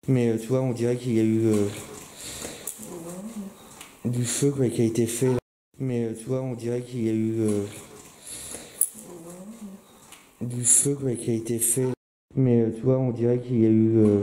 Mais tu vois, on dirait qu'il y a eu du feu quoi, qui a été fait. Là. Mais tu vois, on dirait qu'il y a eu du feu quoi, qui a été fait. Mais tu vois, on dirait qu'il y a eu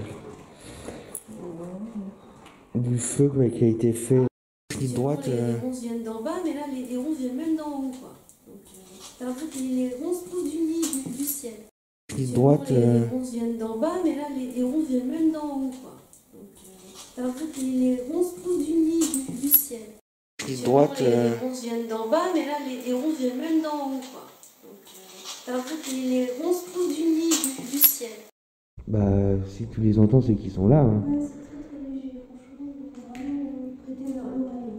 du feu quoi, qui a été fait. Les droite. Les ronces viennent d'en bas, mais là les ronces viennent même d'en haut quoi. Donc t'as l'impression que les ronces poussent du nid du ciel. Droite. Les ronces viennent d'en bas, mais là les ronces viennent même d'en haut quoi. Donc t'as l'impression que les ronces poussent du nid du ciel. Droite. Les ronces viennent d'en bas, mais là les ronces viennent même d'en haut quoi. Donc t'as l'impression que les ronces poussent du nid du ciel. Bah si tu les entends, c'est qu'ils sont là. Hein. Ouais, c'est très très léger, franchement, on peut vraiment prêter l'oreille.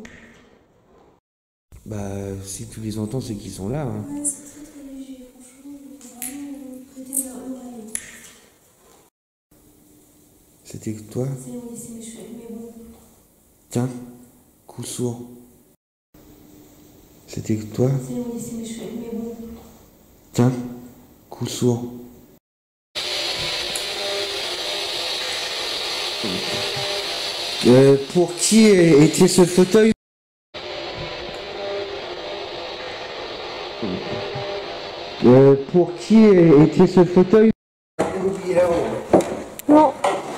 Bah si tu les entends, c'est qu'ils sont là. Hein. Ouais, c'est très très léger, franchement, on peut vraiment prêter l'oreille. C'était que toi? C'est mes cheveux, mais bon. Tiens, coup sourd. C'était que toi? C'est mes cheveux, mais bon. Tiens, coup sourd. Pour qui était ce fauteuil? Pour qui était ce fauteuil? Non.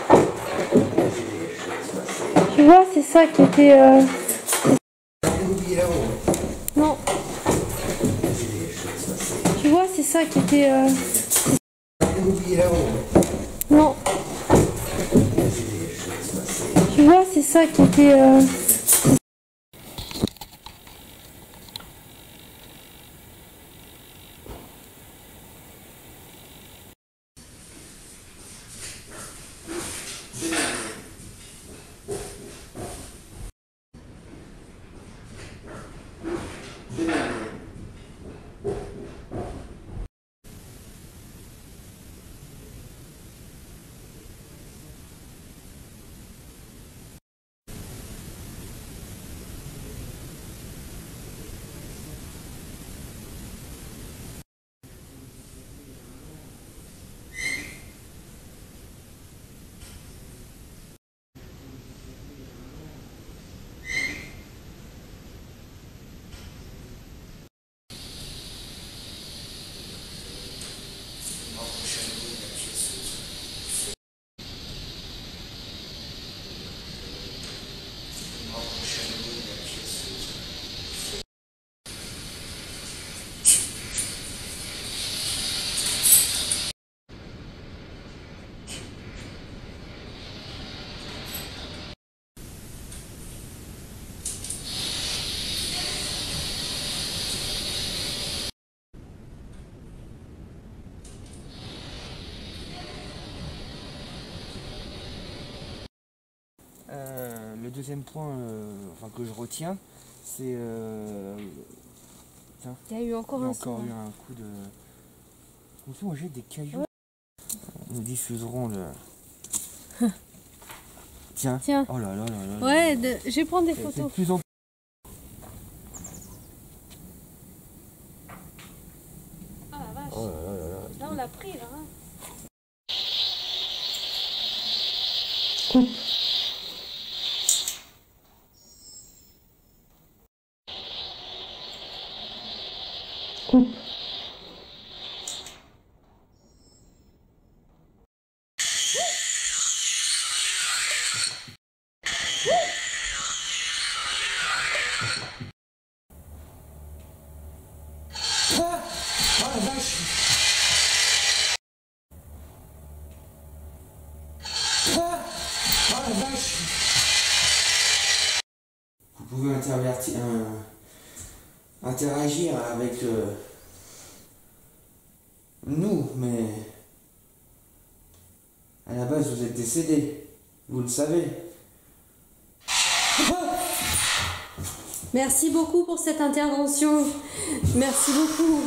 Tu vois, c'est ça qui était... Non. Tu vois, c'est ça qui était... Non. Tu vois, c'est ça qui était... Le deuxième point enfin, que je retiens, c'est... tiens, Il y a eu encore un encore eu un coup de... Attention, j'ai des cailloux. Ouais. Nous diffuserons le... Tiens. Oh là là là là. Ouais, je vais prendre des photos. C'est de plus en plus... Ah la vache. Oh là là là là. Là on l'a pris là. Hein. Coupe. Coupe. Vous pouvez interagir avec nous, mais à la base vous êtes décédé, vous le savez. Merci beaucoup pour cette intervention. Merci beaucoup.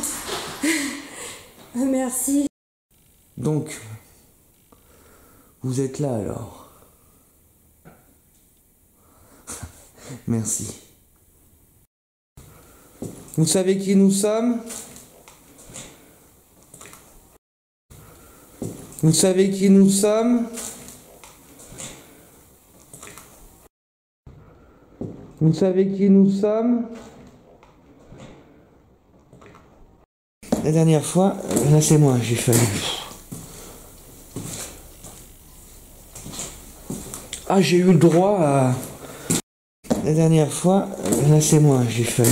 Merci. Donc, vous êtes là alors. Merci. Vous savez qui nous sommes? Vous savez qui nous sommes? Vous savez qui nous sommes? La dernière fois, là c'est moi, j'ai fallu. Ah, j'ai eu le droit à... La dernière fois, là c'est moi, j'ai fallu.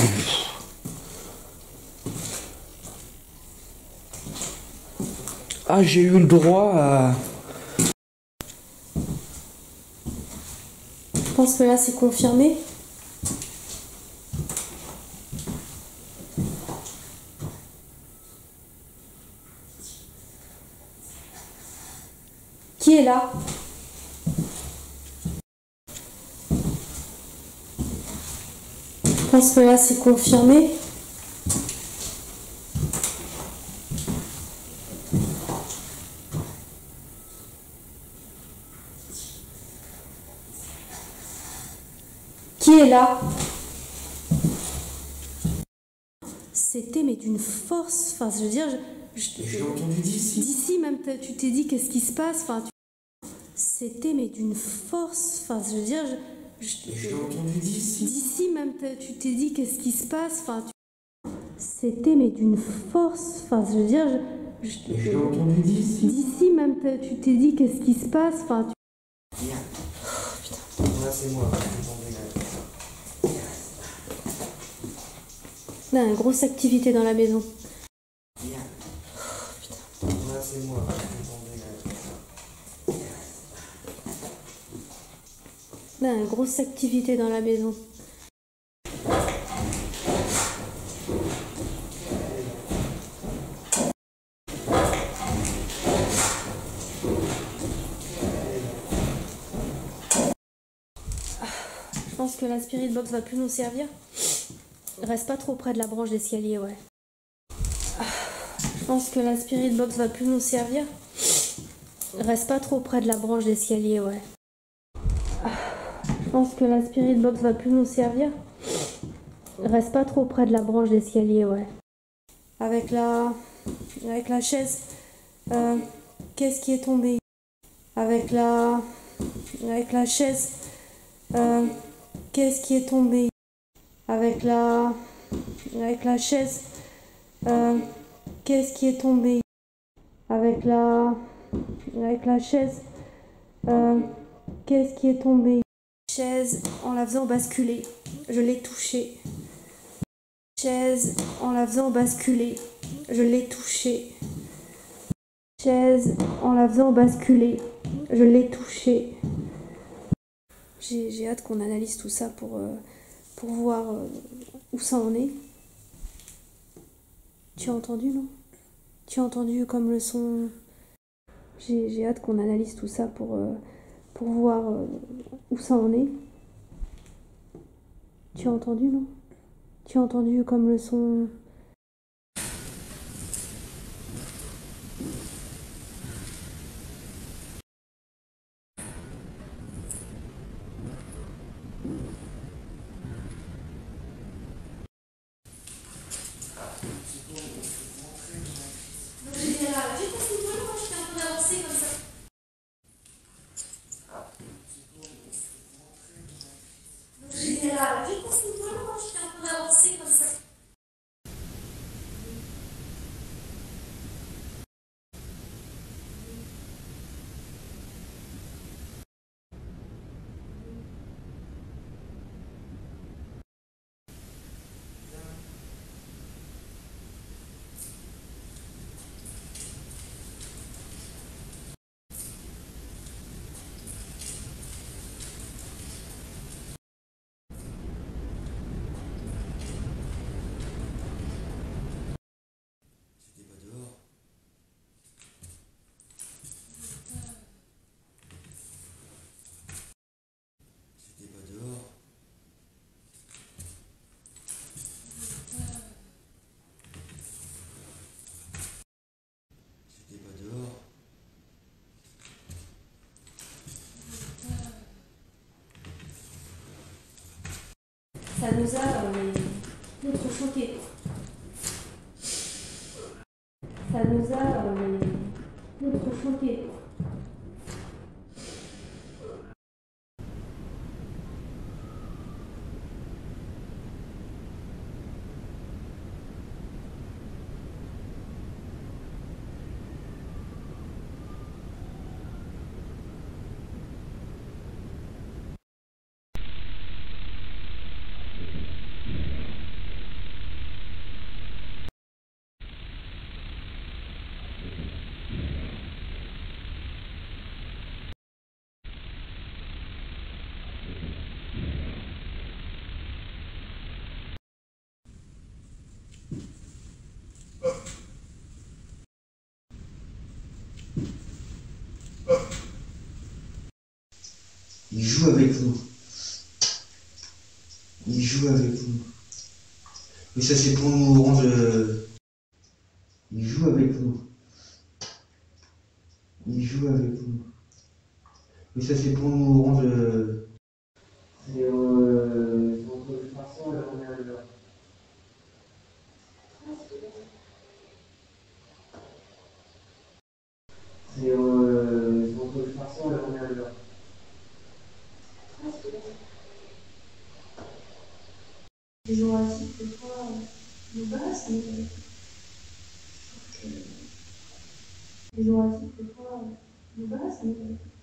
Ah, j'ai eu le droit à... Je pense que là c'est confirmé. Qui est là? Je pense que là c'est confirmé. Qui est là? C'était mais d'une force, enfin je veux dire, je l'ai entendu d'ici. D'ici même, tu t'es dit qu'est-ce qui se passe, enfin c'était mais d'une force, enfin je veux dire, je l'ai entendu d'ici. D'ici même, tu t'es dit qu'est-ce qui se passe, enfin c'était mais d'une force, enfin je veux dire, je l'ai entendu d'ici. D'ici même, tu t'es dit qu'est-ce qui se passe, enfin Viens. Oh, putain. Là c'est moi. Là, une grosse activité dans la maison. Viens. Oh, putain. Là c'est moi. Là, une grosse activité dans la maison. Je pense que la Spirit Box va plus nous servir. Reste pas trop près de la branche d'escalier, ouais. Je pense que la Spirit Box va plus nous servir. Reste pas trop près de la branche d'escalier, ouais. Je pense que la Spirit Box va plus nous servir. Reste pas trop près de la branche d'escalier, ouais. Avec la chaise, qu'est-ce qui est tombé? Avec la chaise, qu'est-ce qui est tombé? Avec la chaise, qu'est-ce qui est tombé? Avec la chaise, qu'est-ce qui est tombé? Chaise, en la faisant basculer, je l'ai touchée. Chaise, en la faisant basculer, je l'ai touchée. Chaise, en la faisant basculer, je l'ai touchée. J'ai hâte qu'on analyse tout ça pour voir où ça en est. Tu as entendu, non? Tu as entendu comme le son? J'ai hâte qu'on analyse tout ça pour voir où ça en est. Tu as entendu, non? Tu as entendu comme le son? Ça nous a choqués. Ça nous a choqués. Il joue avec nous. Il joue avec nous. Mais ça c'est pour nous rendre... Il joue avec nous. Il joue avec nous. Mais ça c'est pour nous rendre... C'est entre le farceur et la première heure. C'est entre le farceur et la première heure. Les Jurassiques, des fois, nous bassent, mais les Jurassiques, des fois, nous bassent, mais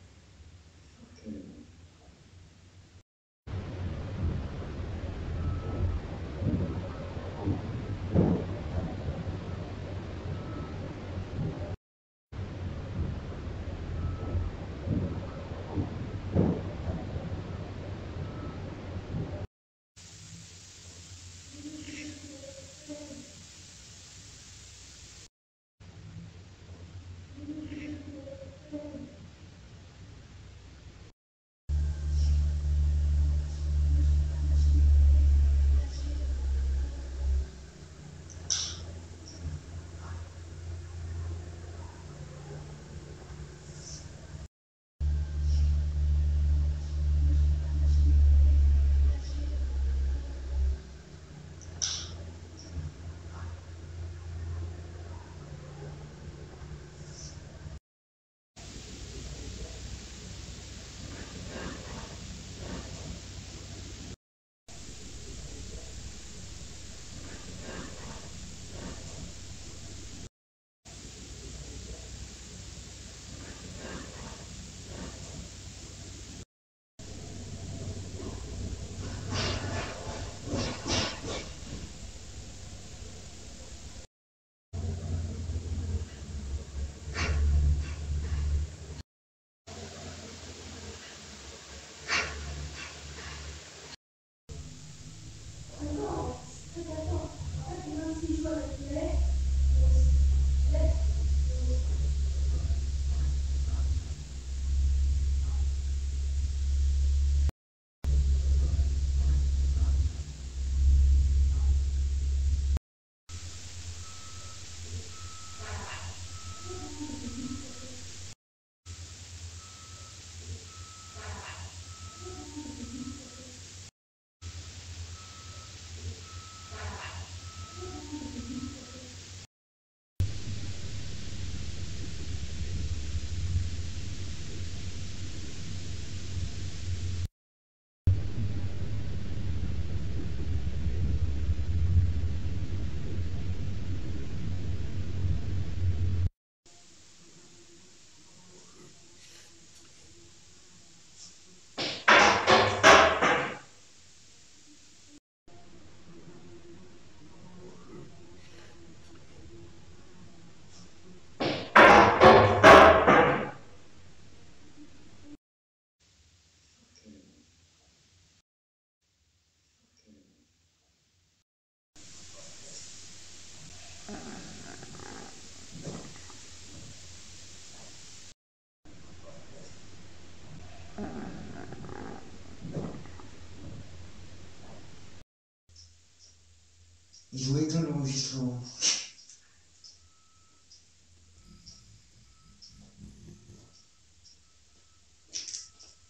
Il doit éteindre l'enregistrement.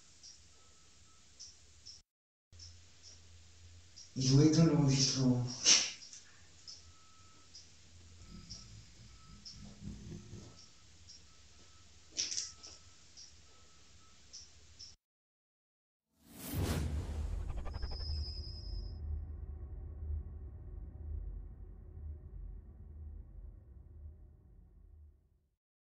Il doit éteindre l'enregistrement.